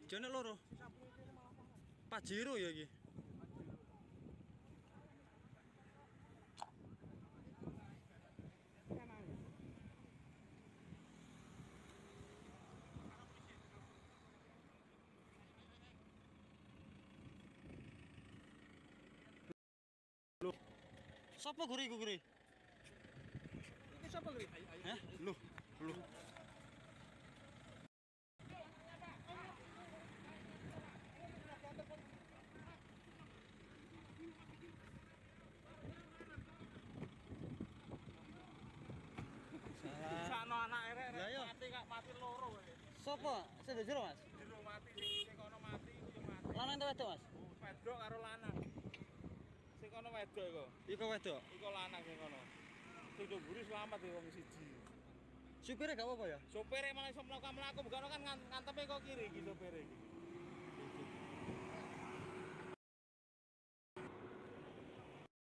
Jane loro. Pajero ya iki. Loh. Sopo guri iku guri? Iki sapa guri? Hah? Loh. Sakno anak erek Lah iya. mati loro kowe. Sopo? Sing jero, Mas? Jero mati sing kono mati iku yo mati. Lanang ta wedok, Mas? Wedok karo lanang. Sing kono wedok iku. Iku wedok. Iku lanang sing kono. Sing mburi selamat ya wong siji. Supire gak apa-apa ya? Sopire malah iso mlaku-mlaku bukan kan ngantepe kok kiri iki sopire iki.